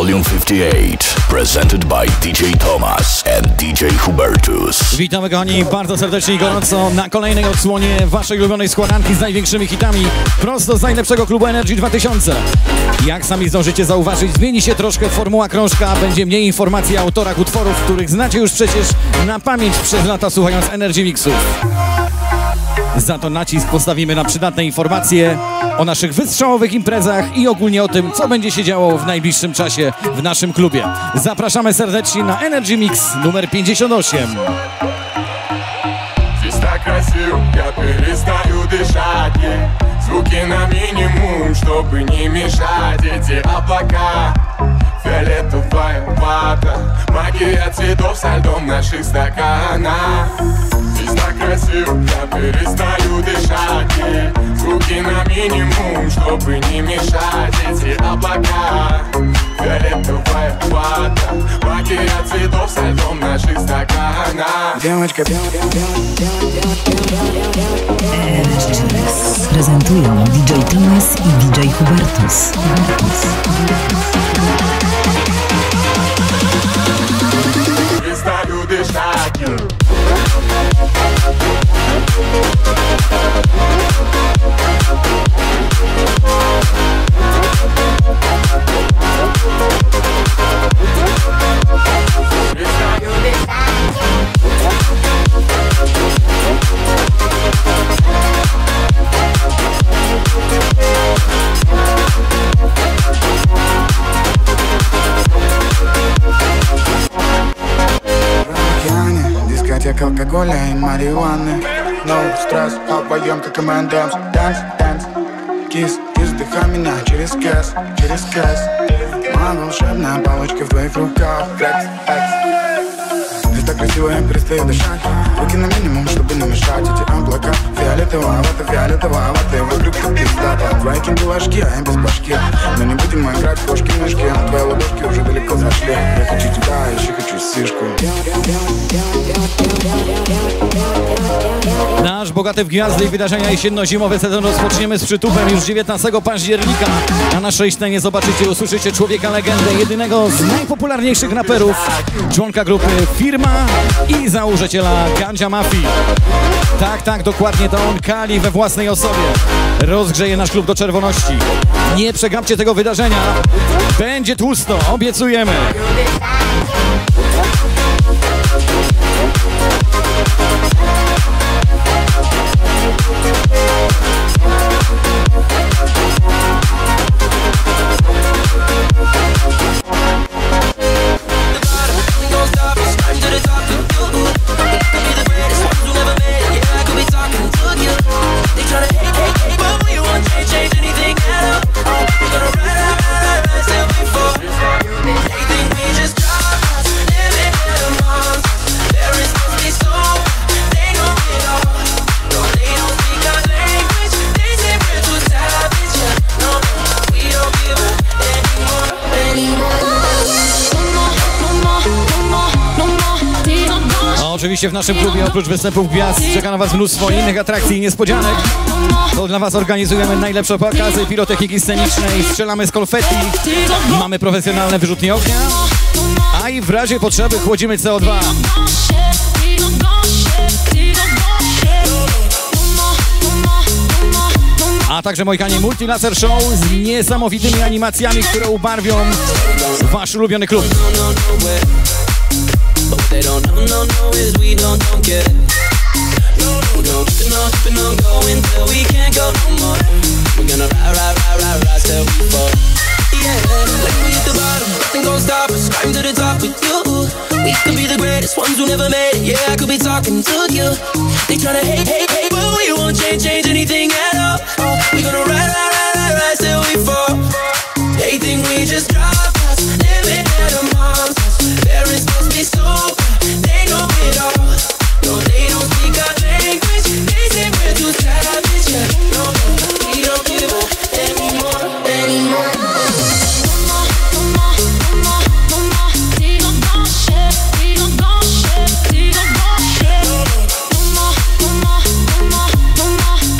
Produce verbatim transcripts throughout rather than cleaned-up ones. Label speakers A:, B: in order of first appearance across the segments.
A: Volume fifty-eight, presented by D J Thomas and D J Hubertus.
B: Witamy kochani bardzo serdecznie i gorąco na kolejnej odsłonie waszej ulubionej składanki z największymi hitami prosto z najlepszego klubu Energy dwa tysiące. Jak sami zdążycie zauważyć, zmieni się troszkę formuła krążka, będzie mniej informacji o autorach utworów, których znacie już przecież na pamięć przez lata słuchając Energy Mixów. Za to nacisk postawimy na przydatne informacje o naszych wystrzałowych imprezach i ogólnie o tym, co będzie się działo w najbliższym czasie w naszym klubie. Zapraszamy serdecznie na Energy Mix numer pięćdziesiąt osiem.
C: Звуки на минимум, чтобы не мешать эти облака. Фиолетовая вата, магия цветов со льдом в наших стаканах. Здесь так красиво, я перестаю дышать. Звуки на минимум, чтобы не мешать эти облака. Фиолетовая вата, магия цветов со льдом в наших стаканах.
D: Девочка,
E: prezentują D J Thomas i D J Hubertus. Hubertus.
C: Перестаю дышать.
D: Дискотека алкоголя и марихуаны. No стресс, обоем как эм энд эмс. Dance, dance, кис, кис, вдыхай меня через кэс, через кэс. Моя волшебная палочка в твоих руках. Флекс, экс. Здесь так красиво, я перестаю дышать. Руки на минимум, чтобы не мешать эти облака. Фиолетовая вата, фиолетовая вата. Вокруг как пиздата. Твои кинты ложки, а я без башки. Но не будем мы играть в кошки-мышки. Твои ладошки уже далеко зашли. Я хочу тебя, еще хочу сишку.
B: Nasz bogaty w gwiazdy i wydarzenia jesienno-zimowy sezon rozpoczniemy z przytupem już dziewiętnastego października. Na naszej scenie zobaczycie, usłyszycie człowieka legendę, jedynego z najpopularniejszych raperów, członka grupy Firma i założyciela Ganja Mafii. Tak, tak, dokładnie to on, Kali we własnej osobie. Rozgrzeje nasz klub do czerwoności. Nie przegapcie tego wydarzenia. Będzie tłusto, obiecujemy. Oczywiście w naszym klubie oprócz występów gwiazd czeka na was mnóstwo innych atrakcji i niespodzianek. To dla was organizujemy najlepsze pokazy pirotechniki scenicznej, strzelamy z konfetti, mamy profesjonalne wyrzutnie ognia, a i w razie potrzeby chłodzimy C O dwa. A także Mojkanie Multilaser Show z niesamowitymi animacjami, które ubarwią wasz ulubiony klub.
F: What they don't know, no, no, is we don't, don't get it. We're gonna keep on, keep on going till we can't go no more. We're gonna ride, ride, ride, ride, ride till we fall. Yeah, like we hit the bottom, nothing gon' stop us. Climb to the top with you. We could be the greatest ones who never made it. Yeah, I could be talking to you. They tryna hate, hate, hate, but we won't change, change anything at all. We're gonna ride, ride, ride, ride, ride till we fall. They think we just drop us, living at a monsters. Parents must be super, they know it all. No, they don't speak our language. They say we're too savage. Yeah, no, we don't give up anymore, anymore.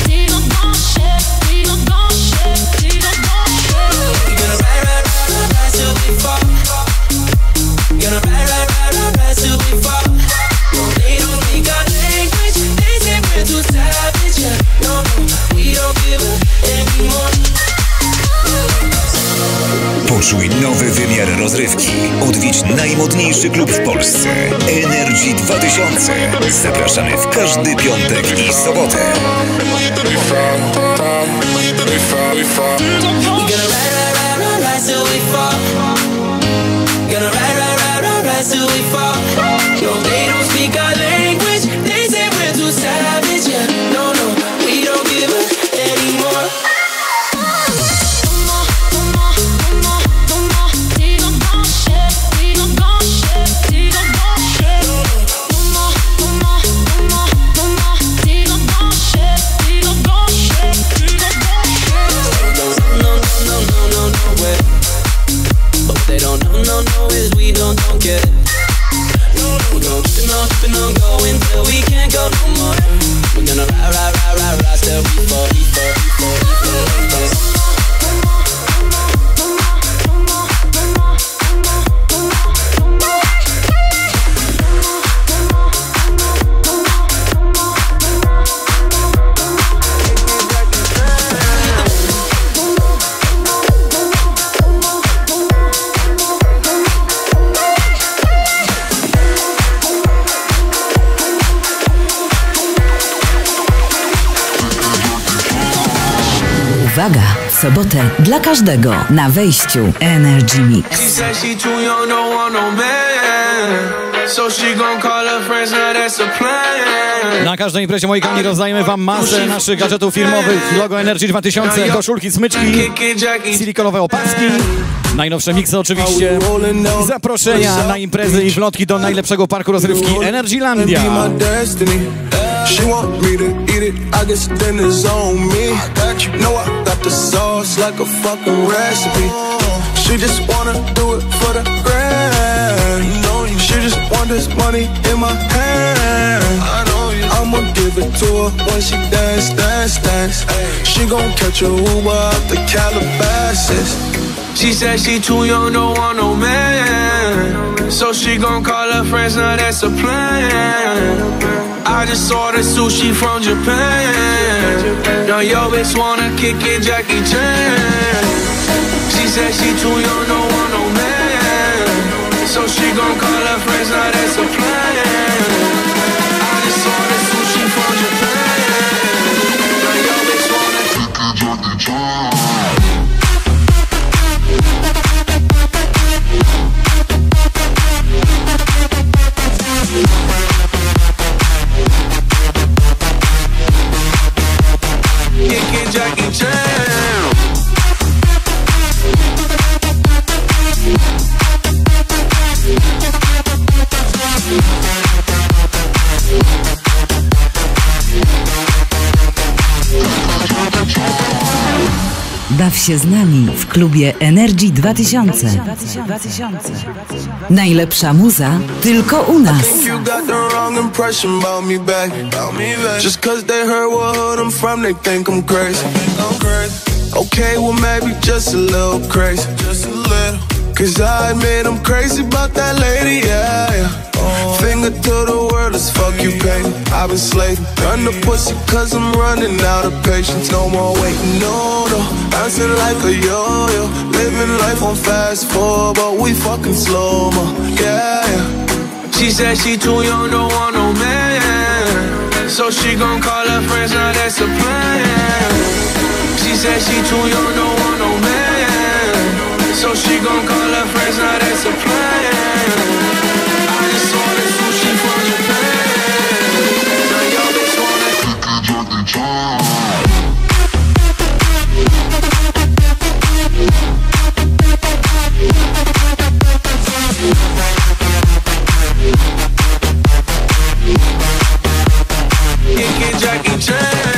F: We're gonna ride, ride, ride, ride,
G: Poczuj nowy wymiar rozrywki. Odwiedź najmodniejszy klub w Polsce. Energy dwa tysiące. Zapraszamy w każdy piątek i sobotę.
E: Uwaga! W sobotę dla każdego na wejściu Energy Mix.
B: Na każdej imprezie, moi kochani, rozdajemy wam masę naszych gadżetów firmowych. Logo Energy dwa tysiące, koszulki, smyczki, silikonowe opaski, najnowsze miksy oczywiście, zaproszenia na imprezy i wlotki do najlepszego parku rozrywki Energylandia.
H: She want me to eat it, I guess then it's on me. You know I got the sauce like a fucking recipe. She just wanna do it for the grand. She just want this money in my hand. I'ma give it to her when she dance, dance, dance. She gon' catch a Uber out the Calabasas. She said she too young, don't want no man. So she gon' call her friends, now that's a plan. I just ordered sushi from Japan. Now yo bitch wanna kick it, Jackie Chan. She said she too young, don't want no man. So she gon' call her friends, now that's a plan. I just ordered sushi from Japan. Now yo bitch wanna kick it, Jackie Chan. Jackie Chan.
E: Baw się z nami w klubie Energy dwa tysiące. Najlepsza muza tylko u nas.
H: Just cause they heard what hood I'm from, they think I'm crazy. Okay, well maybe just a little crazy. Just a little. Cause I admit I'm crazy about that lady, yeah, yeah. Finger to the world, as fuck you pay me. I've been slaving, done the pussy cause I'm running out of patience. No more waiting, no, no. Bouncing like a yo-yo. Living life on fast forward, but we fucking slow-mo, yeah, yeah. She said she too young, don't want no man. So she gon' call her friends, now that's a plan. She said she too young, don't want no man. So she gon' call her friends, now that's a plan. I just ordered sushi from Japan. Now yo bitch wanna kick it, Jackie Chan. Kick it, Jackie Chan.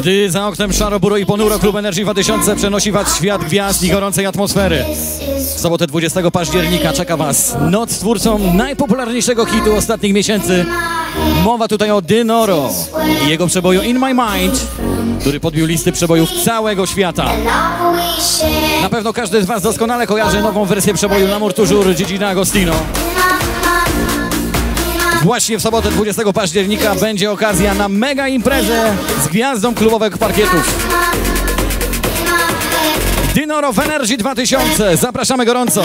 B: Gdy za oknem szaro, buro i ponuro, Klub Energy dwa tysiące przenosi was w świat gwiazd i gorącej atmosfery. W sobotę dwudziestego października czeka was noc z twórcą najpopularniejszego hitu ostatnich miesięcy. Mowa tutaj o Dinoro i jego przeboju In My Mind, który podbił listy przebojów całego świata. Na pewno każdy z was doskonale kojarzy nową wersję przeboju L'amour toujours Gigi D'Agostino. Właśnie w sobotę dwudziestego października będzie okazja na mega imprezę z gwiazdą klubowego parkietów. Dinoro w Energy dwa tysiące. Zapraszamy gorąco.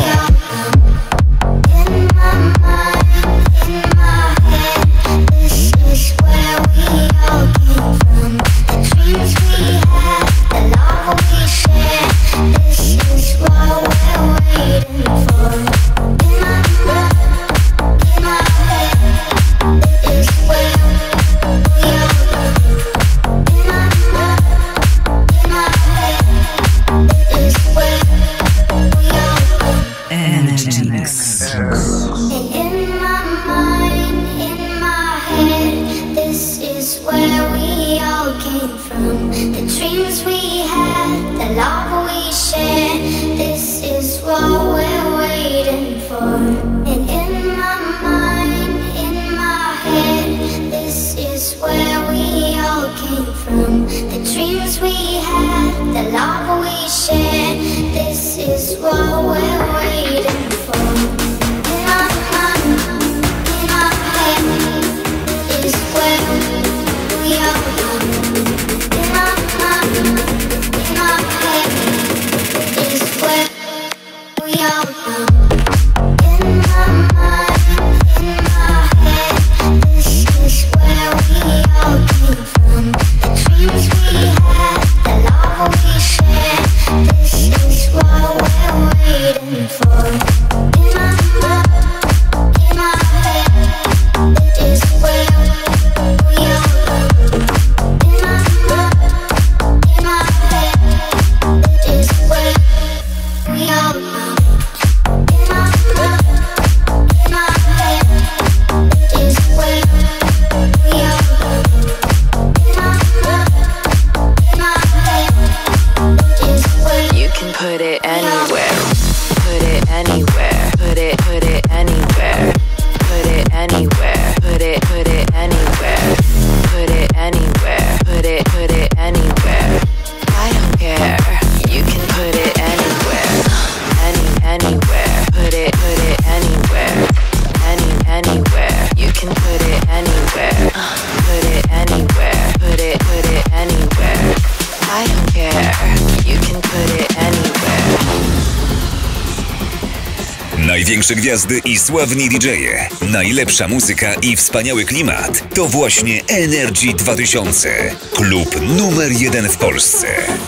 G: Największe gwiazdy i sławni didżeje, najlepsza muzyka i wspaniały klimat to właśnie Energy dwa tysiące, klub numer jeden w Polsce.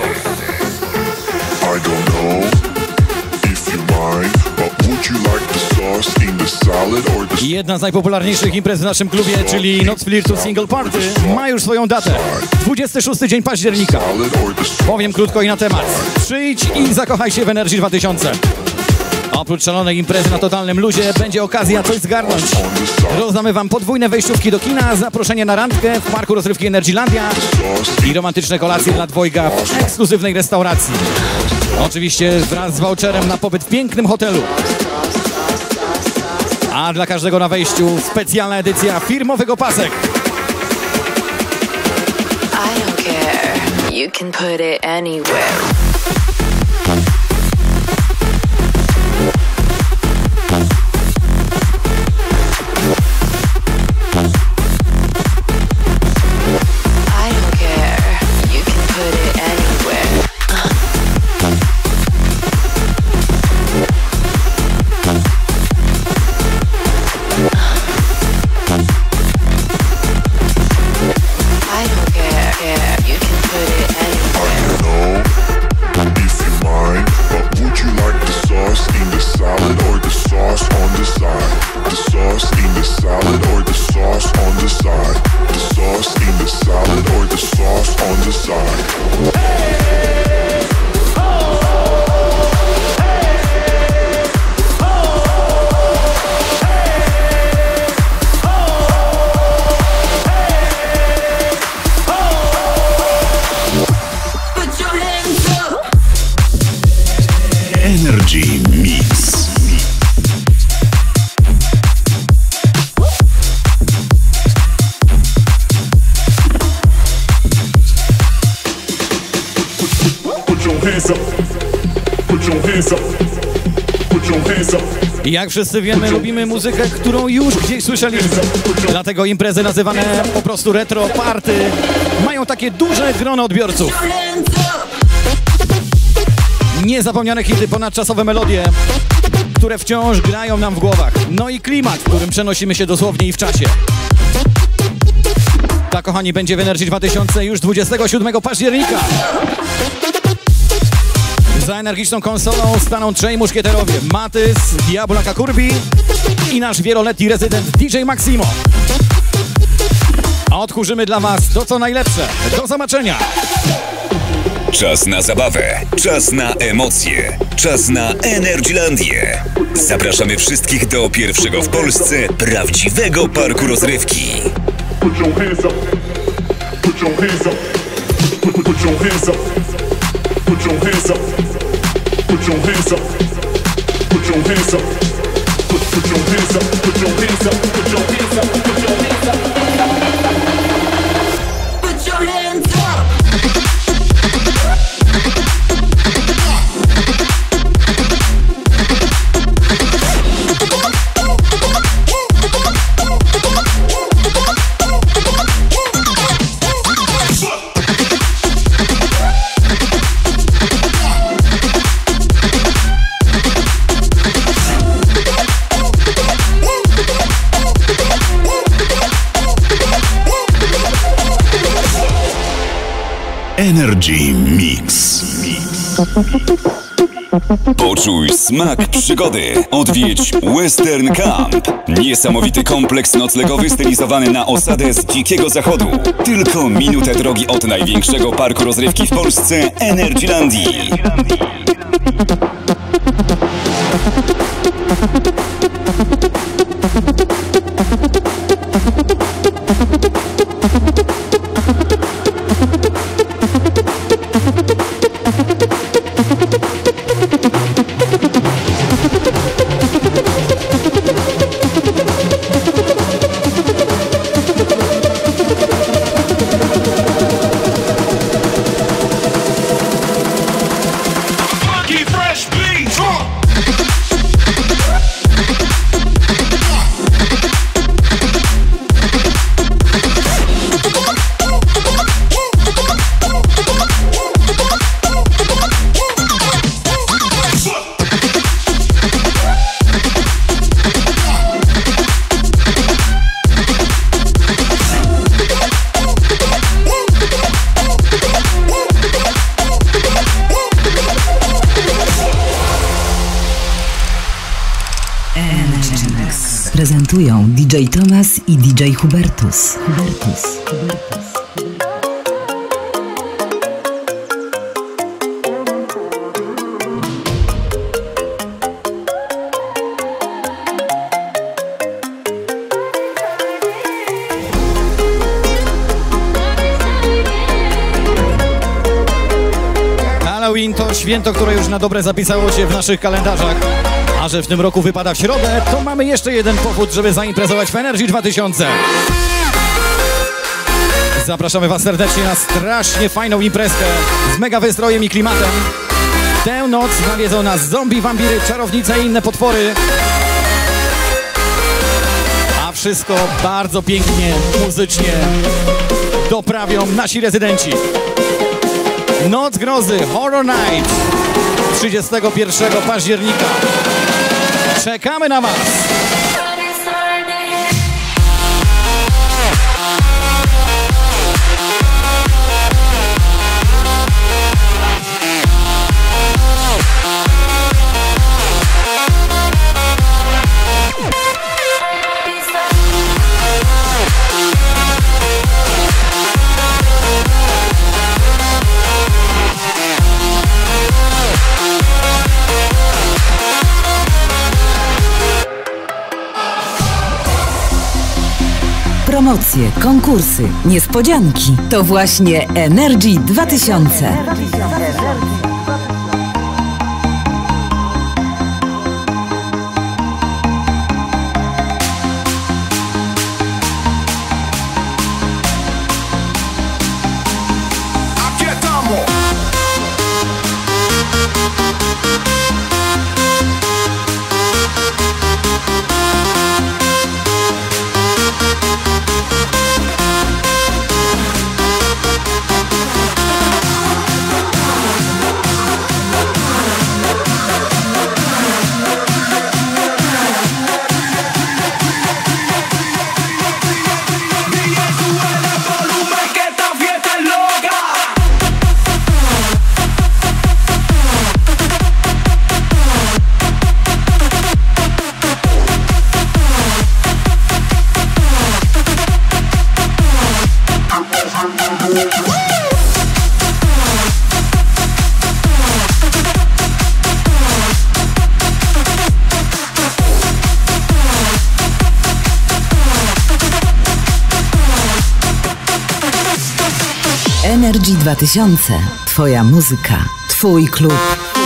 I: I don't know if you mind, but would you like the sauce in the salad or the...
B: Jedna z najpopularniejszych imprez w naszym klubie, czyli Noc Flirtu Single Party, ma już swoją datę. dwudziesty szósty dzień października. Powiem krótko i na temat. Przyjdź i zakochaj się w Energy dwa tysiące. Oprócz szalonej imprezy na totalnym luzie będzie okazja coś zgarnąć. Rozdamy wam podwójne wejściówki do kina, zaproszenie na randkę w parku rozrywki Energylandia i romantyczne kolacje dla dwojga w ekskluzywnej restauracji. Oczywiście wraz z voucherem na pobyt w pięknym hotelu. A dla każdego na wejściu specjalna edycja firmowego pasek.
J: I don't care. You can put it anywhere.
A: Energy Mix.
B: I jak wszyscy wiemy, lubimy muzykę, którą już gdzieś słyszeliśmy. Dlatego imprezy nazywane po prostu retro party mają takie duże grono odbiorców. Niezapomniane hity, ponadczasowe melodie, które wciąż grają nam w głowach. No i klimat, w którym przenosimy się dosłownie i w czasie. Tak, kochani, będzie w Energy dwa tysiące już dwudziestego siódmego października. Za energiczną konsolą staną trzej muszkieterowie: Matys, Diablo Kakurbi i nasz wieloletni rezydent D J Maximo. A odkurzymy dla was to, co najlepsze. Do zobaczenia!
G: Czas na zabawę, czas na emocje, czas na Energylandię. Zapraszamy wszystkich do pierwszego w Polsce prawdziwego parku rozrywki.
I: Put your hands up. Put your hands up. Put, put, put your hands up. Put your hands up. Put your hands up. Put your hands up. Put, put your hands up. Put your hands up. Put your hands up. Put your hands up. Put your hands up.
A: Energy Mix.
G: Poczuj smak przygody. Odwiedź Western Camp. Niesamowity kompleks noclegowy stylizowany na osadę z dzikiego zachodu. Tylko minutę drogi od największego parku rozrywki w Polsce, Energylandii.
E: Prezentują D J Thomas i D J Hubertus. Hubertus. Hubertus.
B: Halloween to święto, które już na dobre zapisało się w naszych kalendarzach. A że w tym roku wypada w środę, to mamy jeszcze jeden powód, żeby zaimprezować w Energy dwa tysiące. Zapraszamy was serdecznie na strasznie fajną imprezkę z mega wystrojem i klimatem. Tę noc nawiedzą nas zombie, wampiry, czarownice i inne potwory. A wszystko bardzo pięknie, muzycznie doprawią nasi rezydenci. Noc grozy, Horror Night, trzydziestego pierwszego października. Czekamy na was!
E: Promocje, konkursy, niespodzianki. To właśnie Energy dwa tysiące. Energy dwa tysiące. Twoja muzyka, twój klub.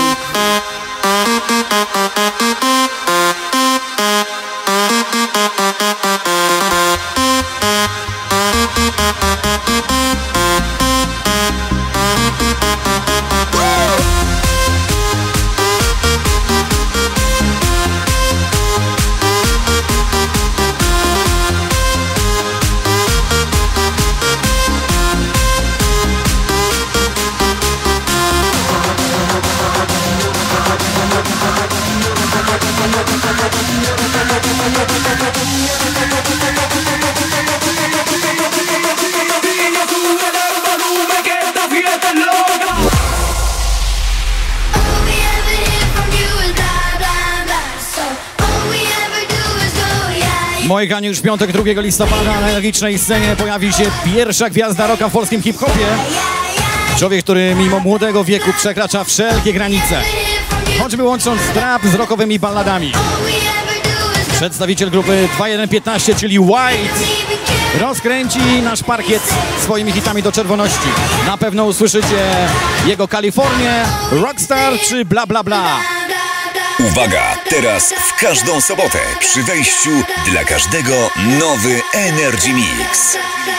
B: Moi kochani, już w piątek drugiego listopada na energicznej scenie pojawi się pierwsza gwiazda rocka w polskim hip-hopie. Człowiek, który mimo młodego wieku przekracza wszelkie granice, choćby łącząc trap z rockowymi balladami. Przedstawiciel grupy dwa jeden piętnaście, czyli White, rozkręci nasz parkiet swoimi hitami do czerwoności. Na pewno usłyszycie jego Kalifornię, Rockstar czy Bla Bla Bla.
G: Uwaga, teraz w każdą sobotę przy wejściu dla każdego nowy Energy Mix.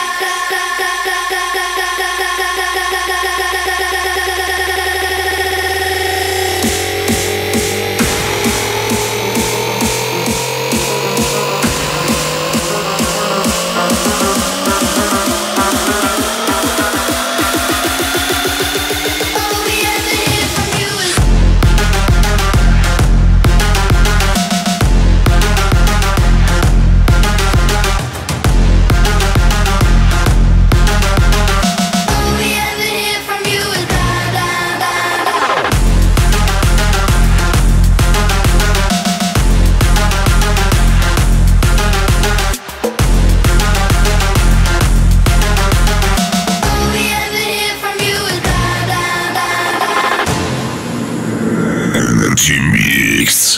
A: Energy Mix.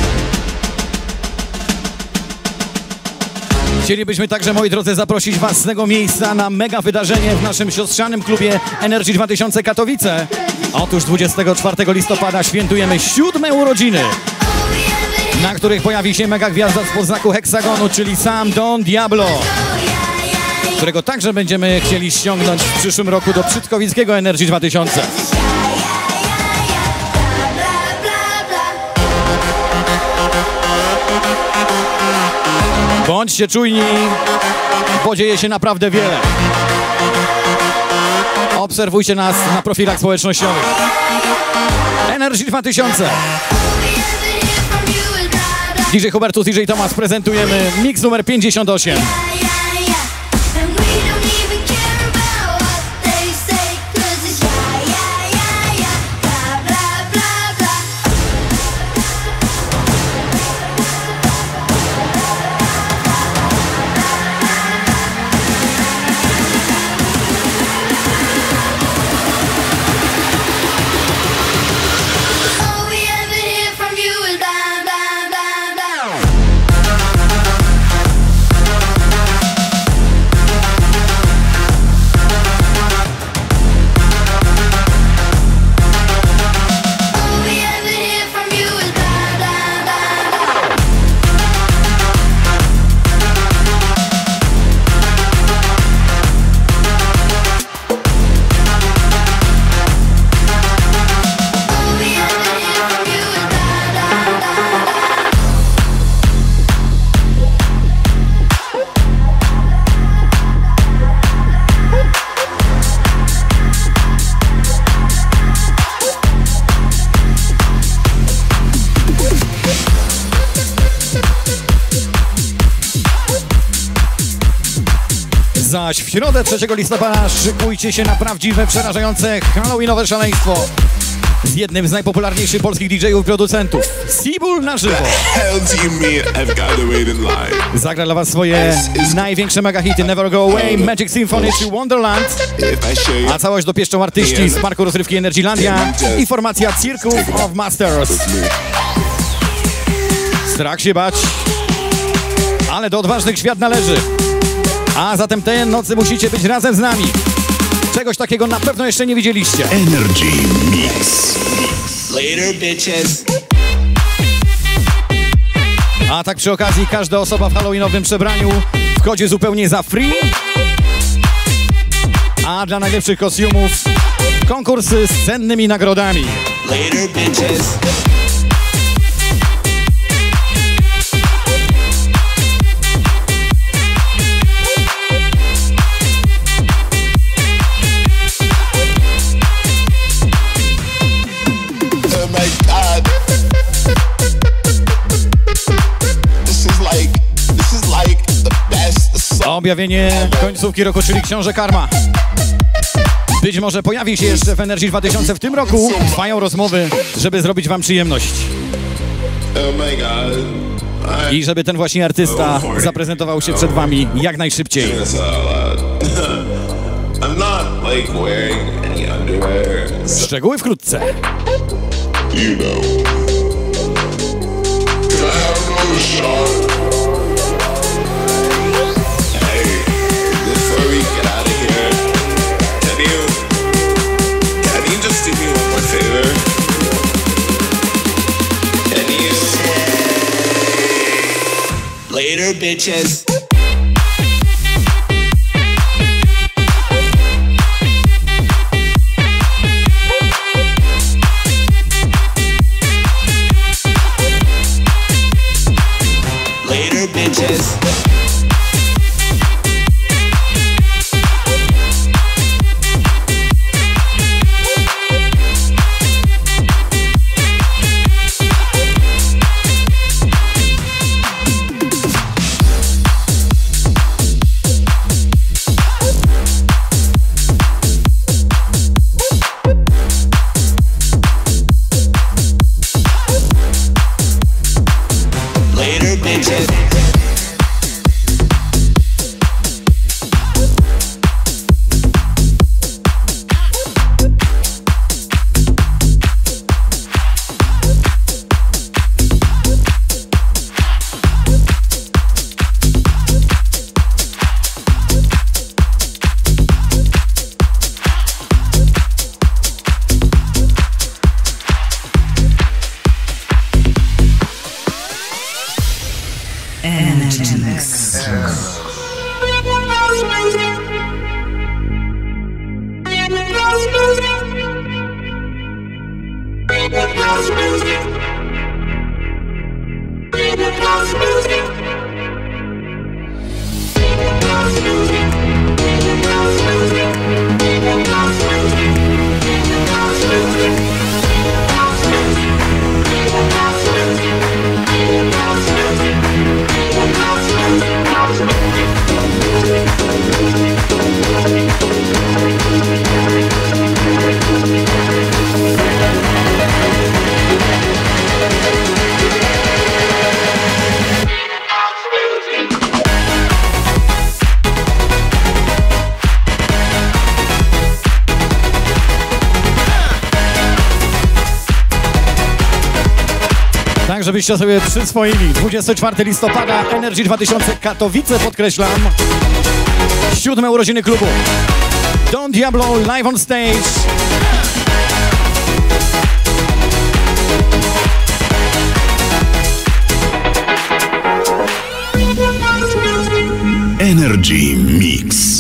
B: Chcielibyśmy także, moi drodzy, zaprosić was z tego miejsca na mega wydarzenie w naszym siostrzanym klubie Energy dwa tysiące Katowice. Otóż dwudziestego czwartego listopada świętujemy siódme urodziny, na których pojawi się mega gwiazda spod znaku heksagonu, czyli sam Don Diablo, którego także będziemy chcieli ściągnąć w przyszłym roku do Przytkowickiego Energy dwa tysiące. Bądźcie czujni, bo dzieje się naprawdę wiele. Obserwujcie nas na profilach społecznościowych. Energy dwa tysiące. D J Hubertus, D J Tomas prezentujemy mix numer pięćdziesiąt osiem. Zaś w środę trzeciego listopada szykujcie się na prawdziwe, przerażające halloweenowe szaleństwo z jednym z najpopularniejszych polskich D J-ów i producentów, Seabull na żywo. Zagra dla was swoje największe mega hity Never Go Away, Magic Symphony czy Wonderland, a całość dopieszczą artyści z parku rozrywki Energylandia i formacja Circle of Masters. Strach się bać, ale do odważnych świat należy. A zatem tej nocy musicie być razem z nami. Czegoś takiego na pewno jeszcze nie widzieliście.
A: Energy Mix.
F: Later, bitches.
B: A tak przy okazji każda osoba w halloweenowym przebraniu wchodzi zupełnie za free. A dla najlepszych kostiumów konkursy z cennymi nagrodami.
F: Later, bitches.
B: Objawienie końcówki roku, czyli Książę Karma. Być może pojawi się jeszcze w Energy dwa tysiące w tym roku. Trwają rozmowy, żeby zrobić wam przyjemność. I żeby ten właśnie artysta zaprezentował się przed wami jak najszybciej. Szczegóły wkrótce.
F: Later, bitches. Later, bitches.
B: Żebyście sobie przyswoili. dwudziestego czwartego listopada Energy dwa tysiące Katowice, podkreślam. Siódme urodziny klubu. Don Diablo live on stage.
A: Energy Mix.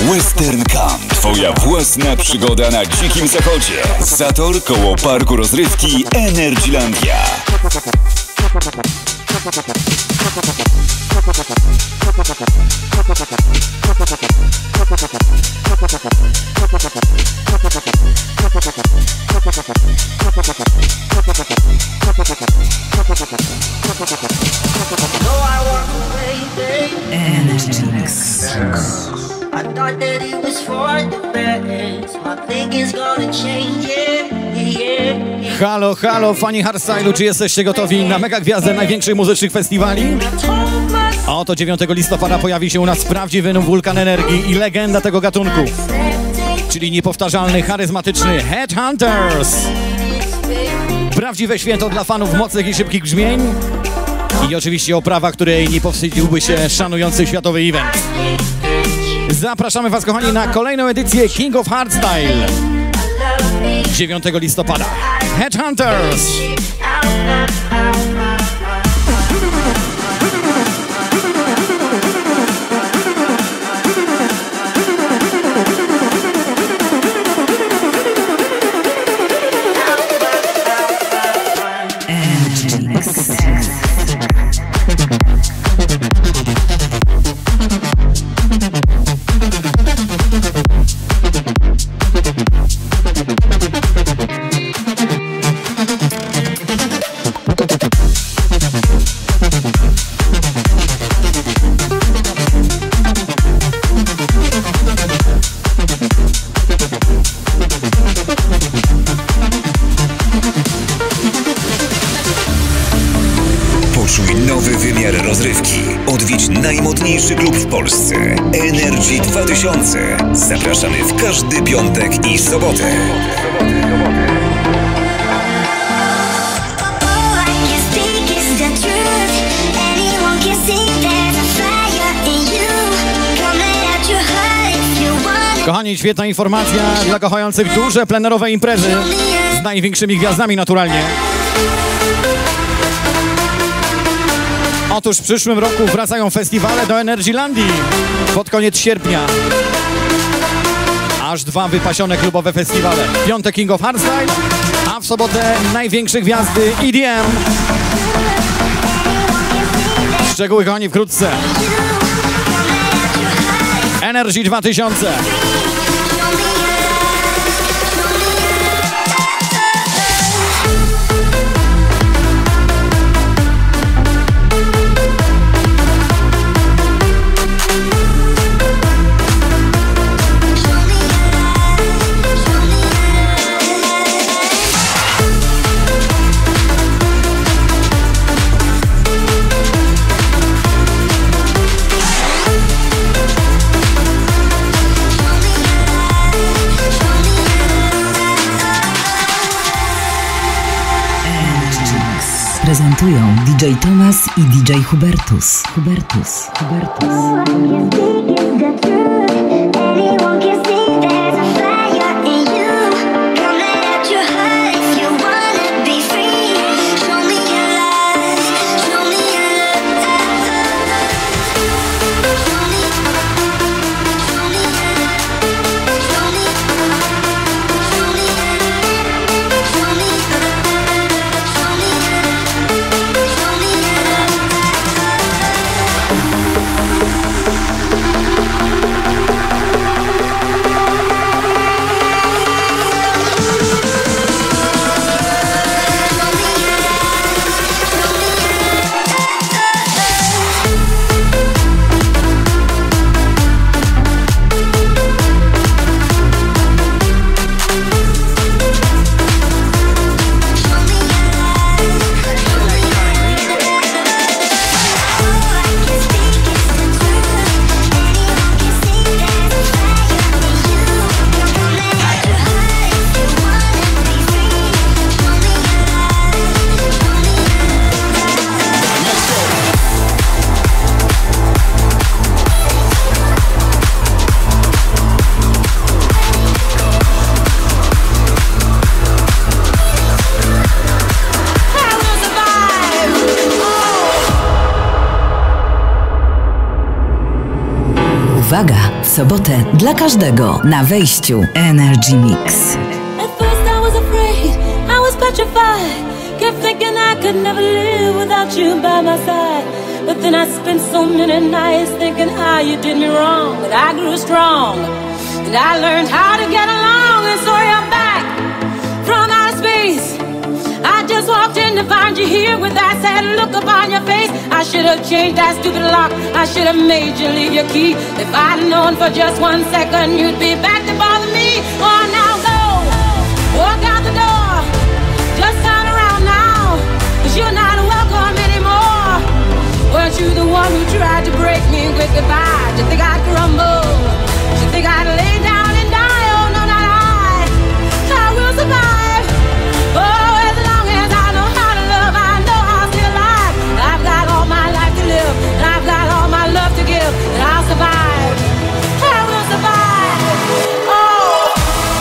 G: Western Camp. Twoja własna przygoda na dzikim zachodzie. Zator koło parku rozrywki Energylandia.
K: I thought that it was for the best. My thinking's gonna change it. Yeah.
B: Halo, halo, fani hardstylu, czy jesteście gotowi na mega gwiazdę największych muzycznych festiwali? A oto dziewiątego listopada pojawi się u nas prawdziwy wulkan energii i legenda tego gatunku, czyli niepowtarzalny, charyzmatyczny Headhunters. Prawdziwe święto dla fanów mocnych i szybkich brzmień i oczywiście oprawa, której nie powstydziłby się szanujący światowy event. Zapraszamy Was, kochani, na kolejną edycję King of Hardstyle dziewiątego listopada. Headhunters!
G: Rozrywki. Odwiedź najmodniejszy klub w Polsce. Energy dwa tysiące. Zapraszamy w każdy piątek i sobotę.
B: Kochani, świetna informacja dla kochających duże plenerowe imprezy z największymi gwiazdami naturalnie. Otóż w przyszłym roku wracają festiwale do Energylandii pod koniec sierpnia. Aż dwa wypasione klubowe festiwale. Piątek King of Hardstyle, a w sobotę największe gwiazdy E D M. Szczegóły, kochani, wkrótce. Energy dwa tysiące.
E: Prezentują D J Thomas i D J Hubertus. Hubertus. Hubertus. Uwaga! W sobotę dla każdego na wejściu Energy Mix.
L: At first I was afraid, I was petrified. Kept thinking I could never live without you by my side. But then I spent so many nights thinking how you did me wrong. But I grew strong, and I learned how to get along. And so you're back from outer space. I just walked in to find you here with that sad look upon your face. I should have changed that stupid lock. I should have made you leave your key. If I'd known for just one second you'd be back to bother me. Oh, now go, walk out the door. Just turn around now, 'cause you're not welcome anymore. Weren't you the one who tried to break me with goodbye? Did you think I'd crumble? Did you think I'd lay down and die? Oh, no, not I. I will survive. Oh, as long as I know how to love, I know I'll stay alive. I've got all my life to live, and I've got all my love to give, and I'll survive. I will survive. Oh.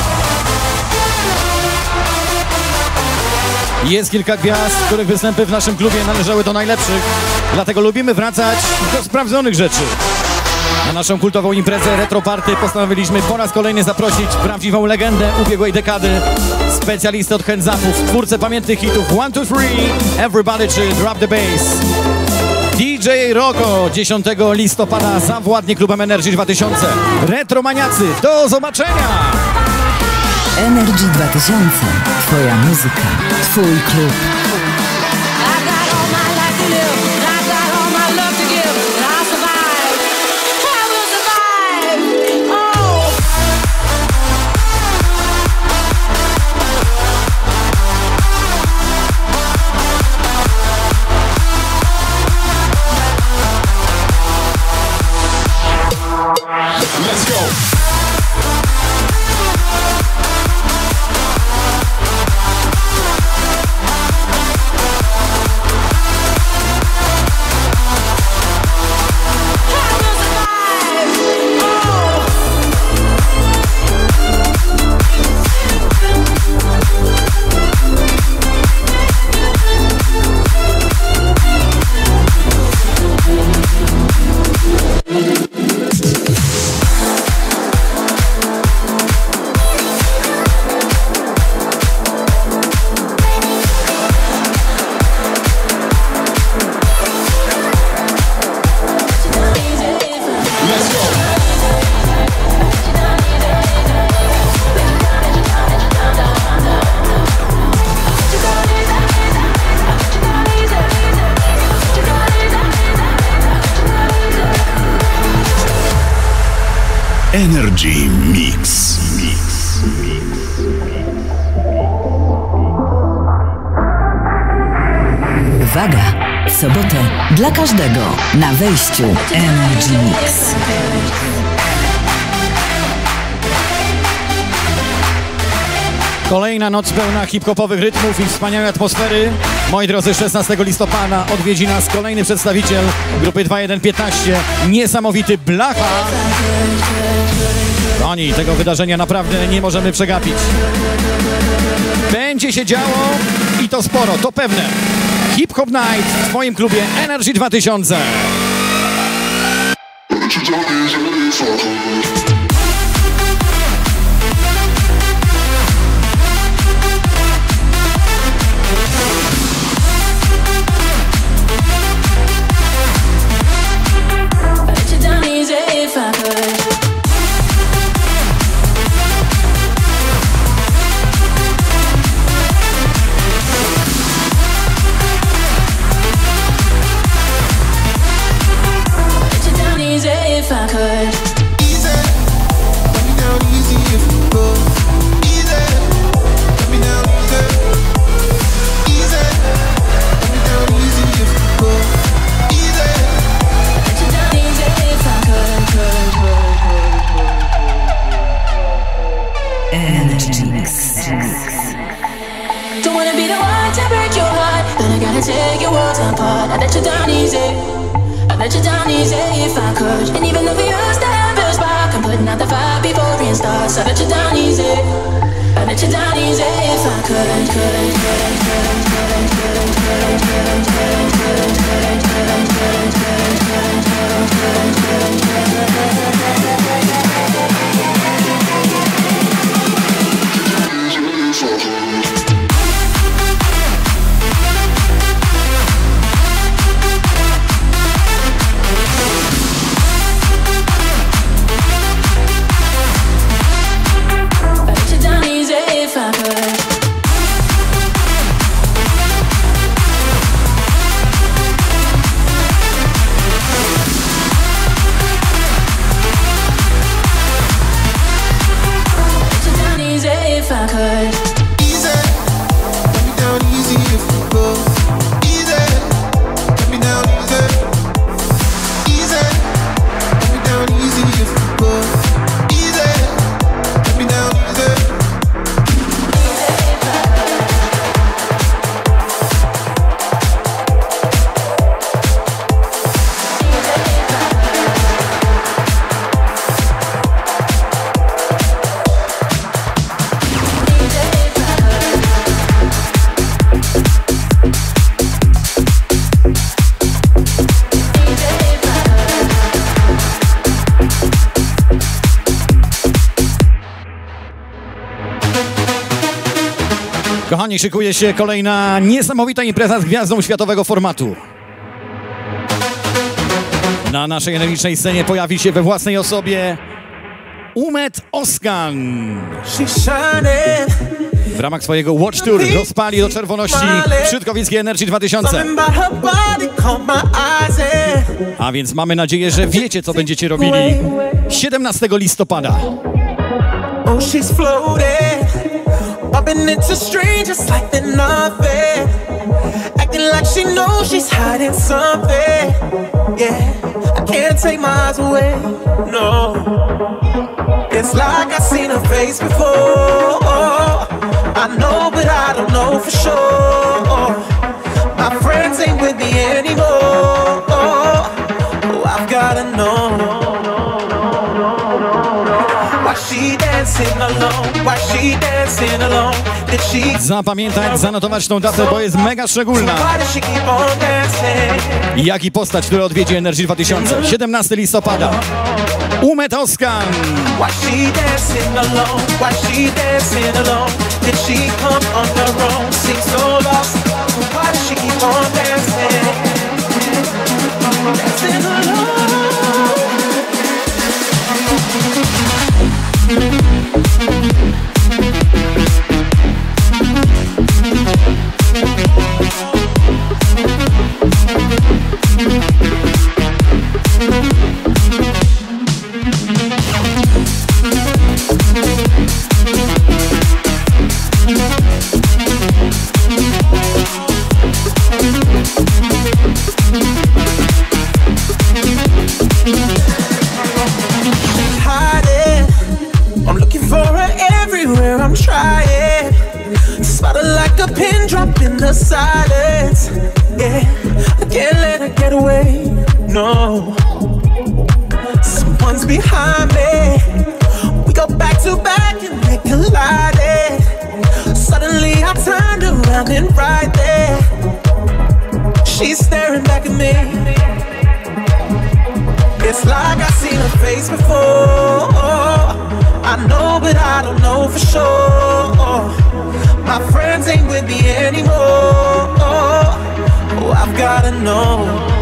B: Jest kilka gwiazd, których występy w naszym klubie należały do najlepszych. Dlatego lubimy wracać do sprawdzonych rzeczy. Na naszą kultową imprezę Retro Party postanowiliśmy po raz kolejny zaprosić prawdziwą legendę ubiegłej dekady, specjalistę od hands-upów, twórcę pamiętnych hitów one, two, three, Everybody czy Drop the Bass. D J Roko dziesiątego listopada zawładnie klubem Energy dwa tysiące. Retromaniacy, do zobaczenia!
E: Energy dwa tysiące. Twoja muzyka, twój klub.
I: Let's go.
A: Energy Mix. Mix.
E: Uwaga! W sobotę dla każdego na wejściu Energy Mix.
B: Kolejna noc pełna hip-hopowych rytmów i wspaniałej atmosfery. Moi drodzy, szesnastego listopada odwiedzi nas kolejny przedstawiciel grupy dwa jeden piętnaście, niesamowity Blacha. Oni, tego wydarzenia naprawdę nie możemy przegapić. Będzie się działo i to sporo, to pewne. Hip Hop Night w twoim klubie Energy dwa tysiące.
L: Take your world apart. I let you down easy. I let you down easy if I could. And even though we used to have a spark, I'm putting out the fire before it starts. I let you down easy. I let you down easy if I could. Could, could, could, could, could, could, could, could, could, could, could, could, could, could, could, could, could, could, could.
B: Kochani, szykuje się kolejna niesamowita impreza z gwiazdą światowego formatu. Na naszej energicznej scenie pojawi się we własnej osobie Umet Oskan. W ramach swojego Watch Tour rozpali do czerwoności Brzydkowickie Energy dwa tysiące. A więc mamy nadzieję, że wiecie, co będziecie robili siedemnastego listopada.
M: Oh, she's floating, bumping into strangers like they're nothing, acting like she knows she's hiding something. Yeah, I can't take my eyes away. No, it's like I've seen her face before. I know, but I don't know for sure. My friends ain't with me anymore. Oh, I've gotta know.
B: Zapamiętać, zanotować tą datę, bo jest mega szczególna. Jak i postać, która odwiedzi Energy dwa tysiące. siedemnastego listopada. Umet Oskan.
M: Silence, yeah, I can't let her get away, no. Someone's behind me. We go back to back and they collided. Suddenly I turned around and right there, she's staring back at me. It's like I've seen her face before. I know, but I don't know for sure. My friends ain't with me anymore. Oh, I've gotta know.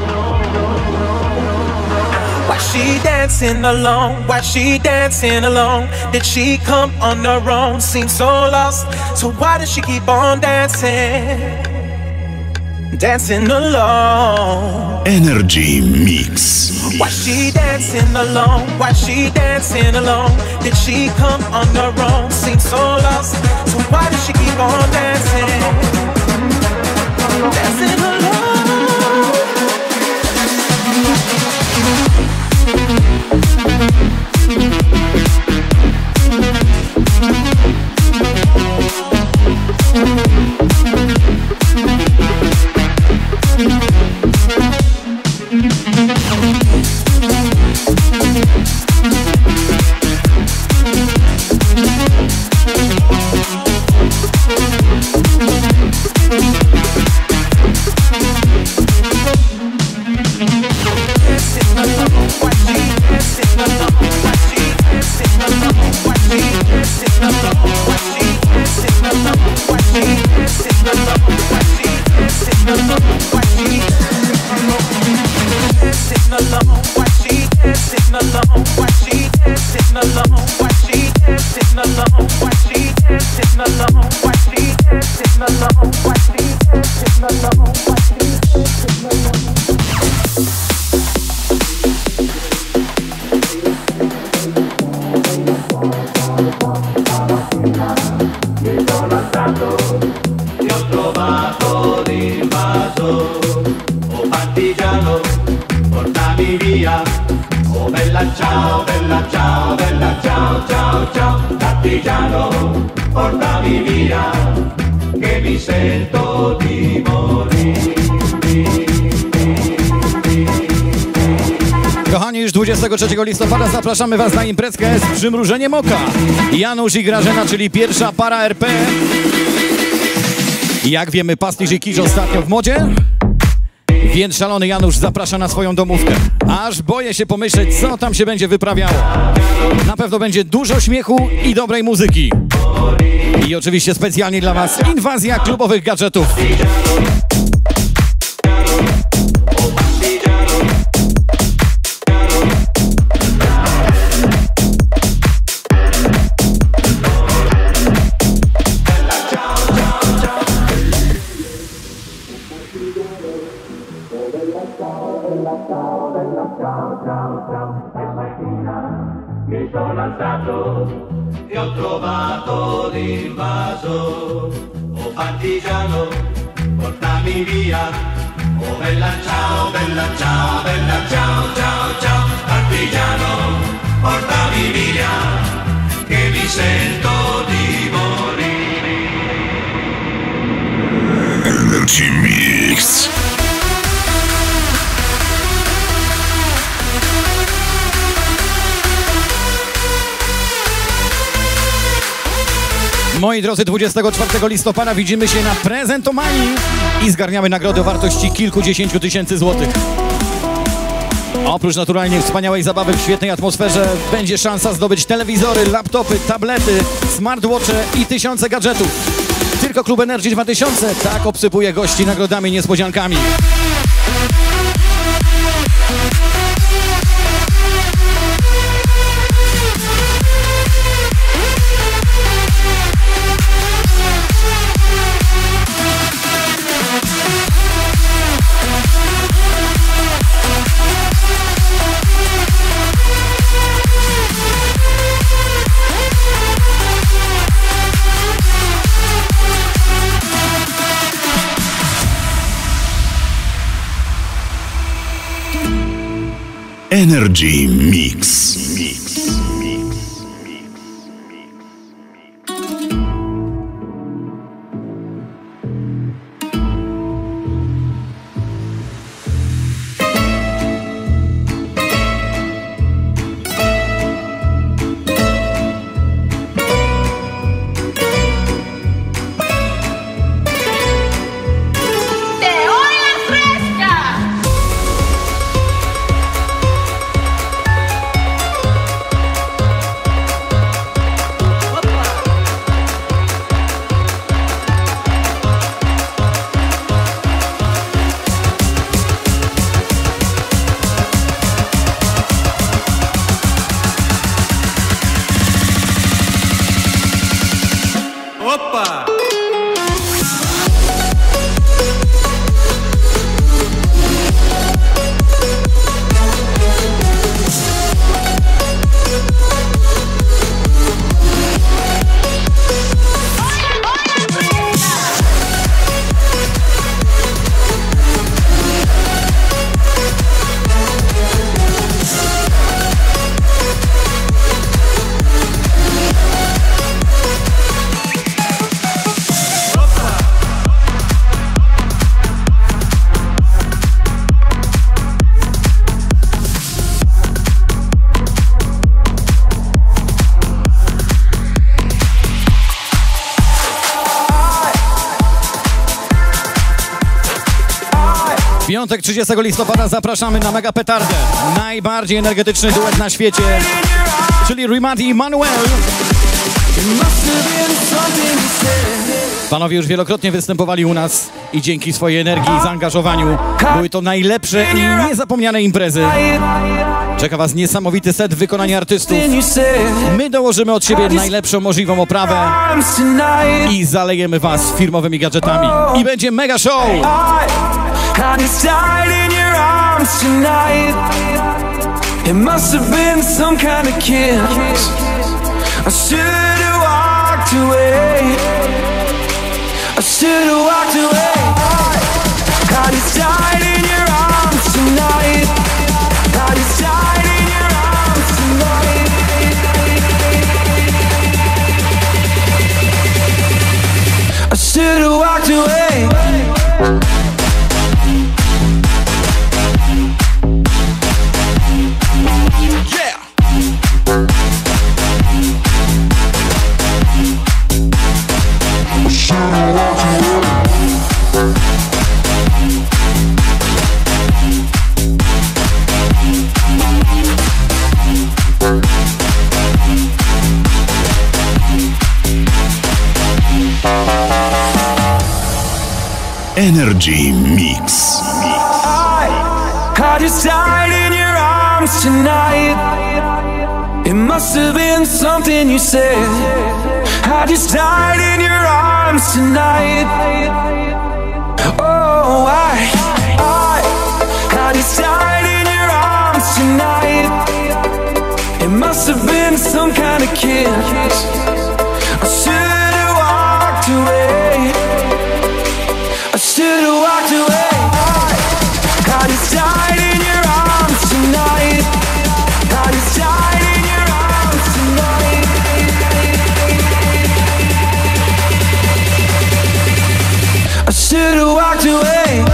M: Why she dancing alone? Why she dancing alone? Did she come on her own? Seems so lost. So why does she keep on dancing? Dancing alone.
A: Energy Mix.
M: Why she dancing alone? Why she dancing alone? Did she come on her own? Seems so lost. So why does she keep on dancing? Dancing alone.
B: Kochani, już dwudziestego trzeciego listopada zapraszamy Was na imprezkę z przymrużeniem oka. Janusz i Grażyna, czyli pierwsza para R P. Jak wiemy, Pastisz i Kisz ostatnio w modzie. Więc szalony Janusz zaprasza na swoją domówkę. Aż boję się pomyśleć, co tam się będzie wyprawiało. Na pewno będzie dużo śmiechu i dobrej muzyki. I oczywiście specjalnie dla was inwazja klubowych gadżetów.
N: Mi sono alzato e ho trovato l'invaso. Oh partigiano, portami via. Oh bella ciao, bella ciao, bella ciao, ciao, ciao. Partigiano, portami via, che mi sento di morire.
A: Energy Mix.
B: Moi drodzy, dwudziestego czwartego listopada widzimy się na Prezentomanii i zgarniamy nagrody o wartości kilkudziesięciu tysięcy złotych. Oprócz naturalnie wspaniałej zabawy w świetnej atmosferze będzie szansa zdobyć telewizory, laptopy, tablety, smartwatche i tysiące gadżetów. Tylko Klub Energy dwa tysiące tak obsypuje gości nagrodami i niespodziankami.
A: Energy Mix. Mix.
B: Piątek trzydziestego listopada zapraszamy na mega petardę. Najbardziej energetyczny duet na świecie, czyli Rimati i Manuel. Panowie już wielokrotnie występowali u nas i dzięki swojej energii i zaangażowaniu były to najlepsze i niezapomniane imprezy. Czeka was niesamowity set w wykonaniu artystów. My dołożymy od siebie najlepszą możliwą oprawę i zalejemy was firmowymi gadżetami. I będzie mega show!
M: I just died in your arms tonight. It must have been some kind of kiss. I should have walked away. I should have walked away. I just died in your arms tonight. I just died in your arms tonight. I should have walked away.
A: Energy Mix.
M: I, I just died in your arms tonight. It must have been something you said. I just died in your arms tonight. Oh, I, I, I just died in your arms tonight. It must have been some kind of kiss. I should have walked away. I should have walked away. I, I just died in your arms tonight. I just died in your arms tonight. I should have walked away.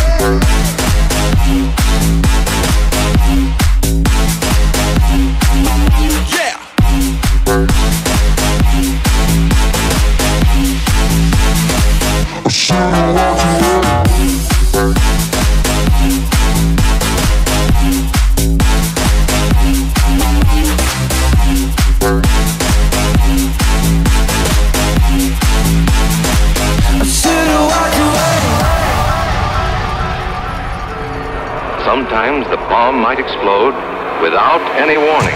O: Sometimes the bomb might explode without any warning.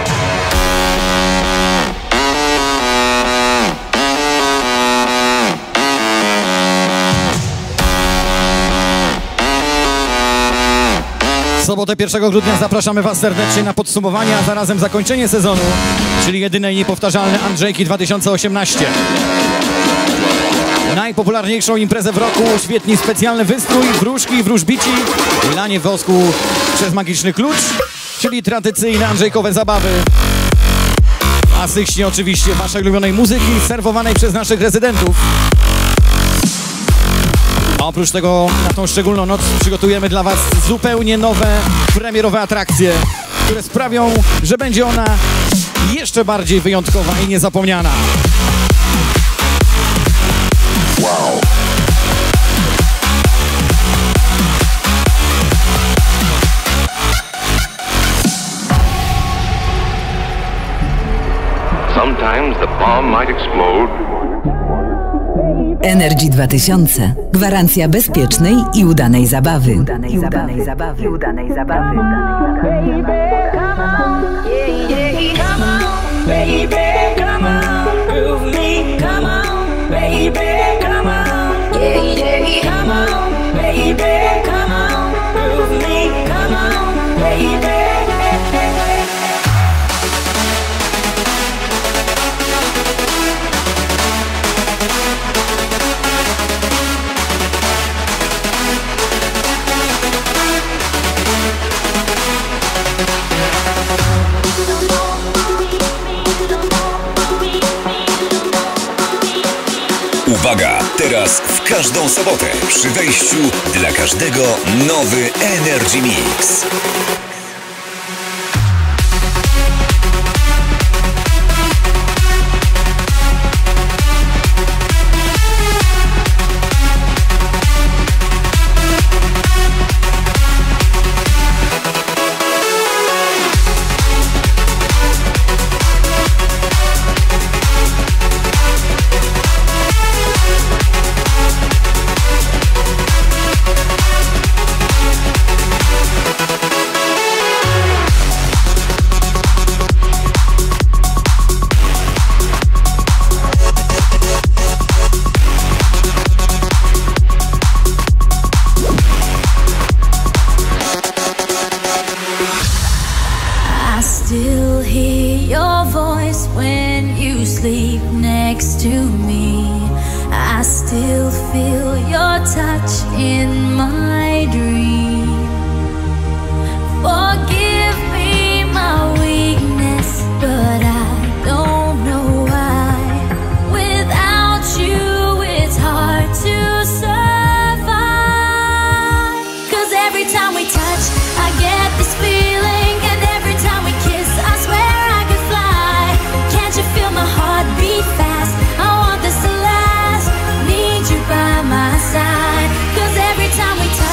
B: W sobotę pierwszego grudnia zapraszamy Was serdecznie na podsumowanie, a zarazem zakończenie sezonu, czyli jedyne i niepowtarzalne Andrzejki dwa tysiące osiemnaście. Najpopularniejszą imprezę w roku, świetnie specjalny wystrój, wróżki i wróżbici, lanie wosku przez magiczny klucz, czyli tradycyjne andrzejkowe zabawy. Asyści oczywiście Waszej ulubionej muzyki, serwowanej przez naszych rezydentów. A oprócz tego na tą szczególną noc przygotujemy dla Was zupełnie nowe, premierowe atrakcje, które sprawią, że będzie ona jeszcze bardziej wyjątkowa i niezapomniana. Wow.
O: Sometimes the bomb might explode.
E: Energy dwa tysiące. Gwarancja bezpiecznej i udanej zabawy. Udanej zabawy. zabawy. Udanej zabawy.
G: Uwaga! Teraz w każdą sobotę przy wejściu dla każdego nowy Energy Mix.
L: By my side, 'cause every time we touch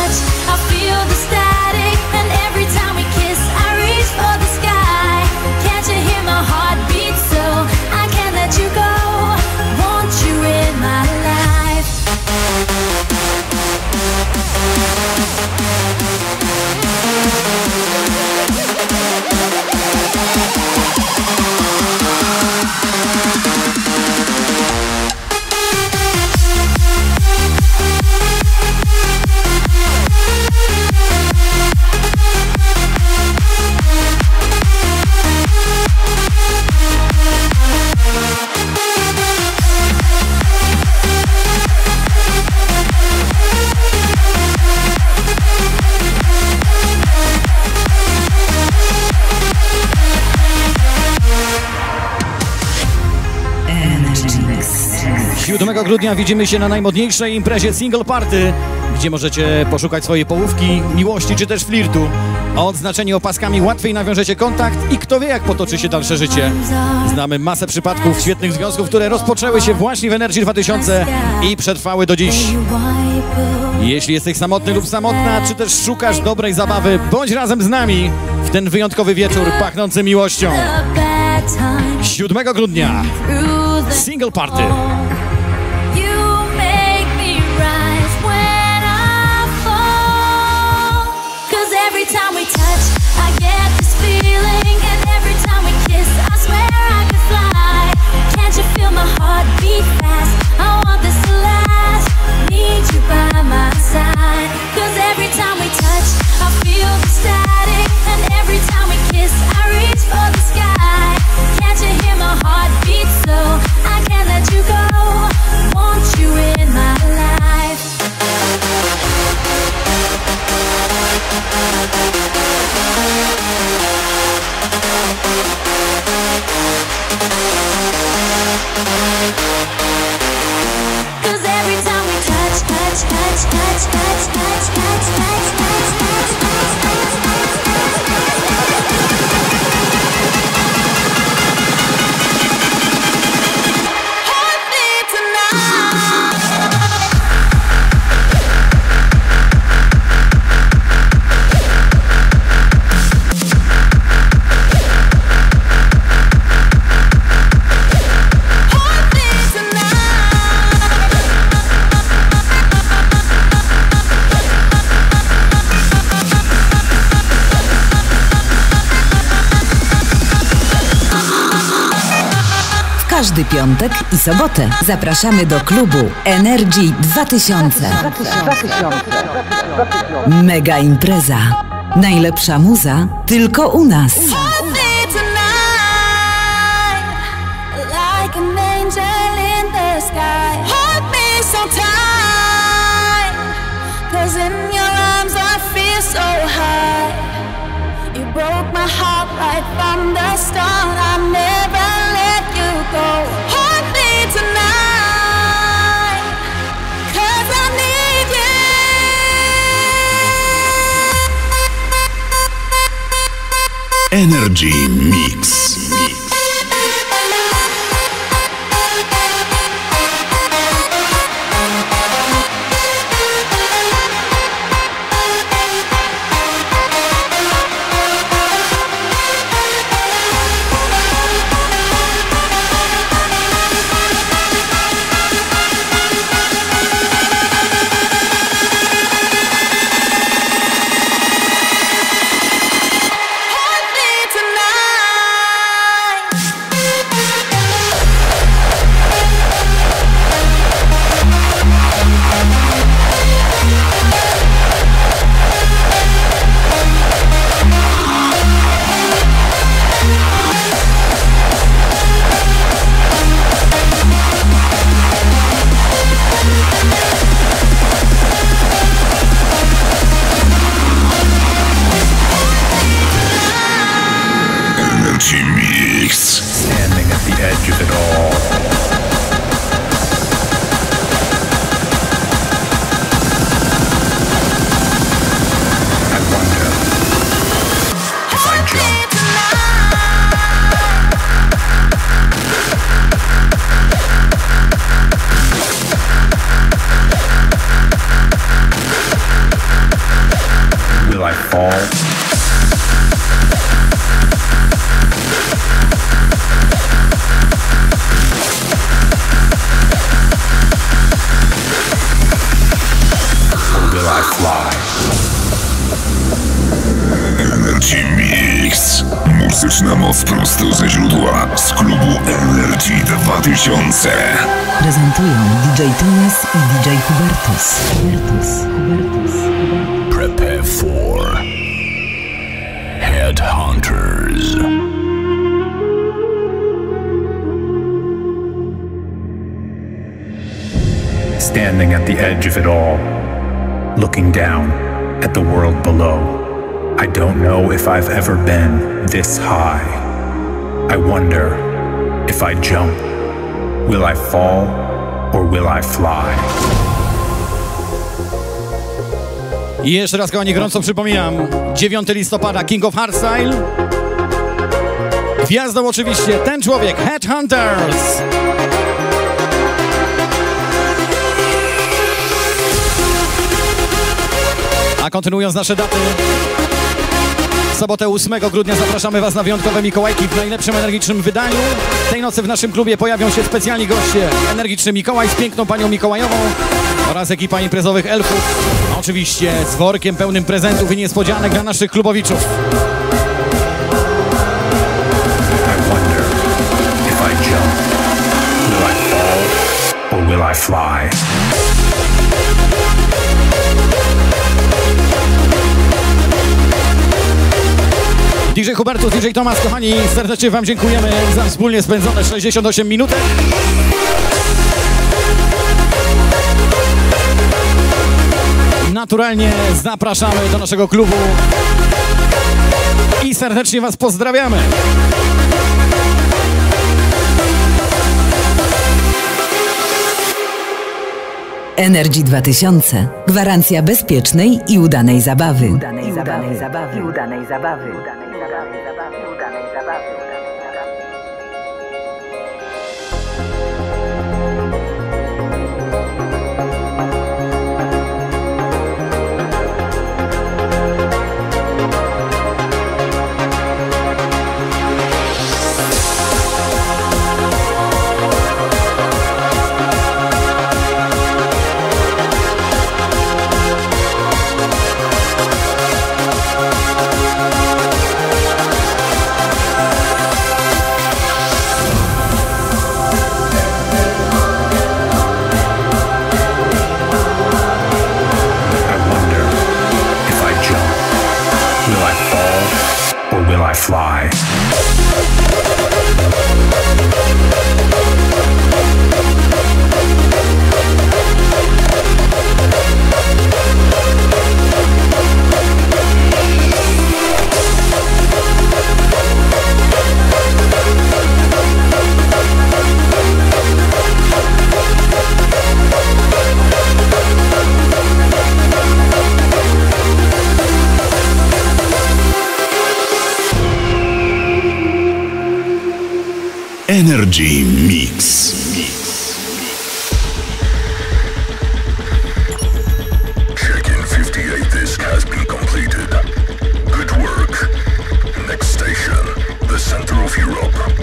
B: siódmego grudnia widzimy się na najmodniejszej imprezie Single Party, gdzie możecie poszukać swojej połówki, miłości czy też flirtu. Odznaczeni opaskami łatwiej nawiążecie kontakt i kto wie, jak potoczy się dalsze życie. Znamy masę przypadków świetnych związków, które rozpoczęły się właśnie w Energy dwa tysiące i przetrwały do dziś. Jeśli jesteś samotny lub samotna, czy też szukasz dobrej zabawy, bądź razem z nami w ten wyjątkowy wieczór pachnący miłością. siódmego grudnia Single Party.
E: Każdy piątek i sobotę zapraszamy do klubu Energy dwa tysiące. Mega impreza. Najlepsza muza tylko u nas.
L: Broke my heart right from the start. I never let you go. Hold me tonight, 'cause I need
A: you. Energy Mix.
G: Muzyczna moc prosto ze źródła z klubu Energy dwa tysiące.
E: Prezentują D J Thomas i D J Hubertus. Hubertus, Hubertus.
A: Prepare for Headhunters.
P: Standing at the edge of it all, looking down at the world below. I don't know if I've ever been this high. I wonder if I jump, will I fall or will I fly?
B: I jeszcze raz, kochani, gorąco przypominam, dziewiątego listopada King of Hardstyle. Gwiazdą oczywiście ten człowiek, Headhunters. A kontynuując nasze daty, w sobotę ósmego grudnia zapraszamy Was na wyjątkowe Mikołajki w najlepszym energicznym wydaniu. Tej nocy w naszym klubie pojawią się specjalni goście. Energiczny Mikołaj z piękną panią Mikołajową oraz ekipa imprezowych elfów. Oczywiście z workiem pełnym prezentów i niespodzianek dla naszych klubowiczów.
P: Or will I fly?
B: D J Hubertus, D J Tomas, kochani, serdecznie Wam dziękujemy za wspólnie spędzone sześćdziesiąt osiem minutek. Naturalnie zapraszamy do naszego klubu i serdecznie Was pozdrawiamy.
E: Energy dwa tysiące. Gwarancja bezpiecznej i udanej zabawy. Udanej zabawy. zabawy. Udanej zabawy. Udanej zabawy. Udanej zabawy.
P: Will I fly?
A: Energy Mix.
I: Check-in fifty-eight disc has been completed. Good work. Next station, the center of Europe.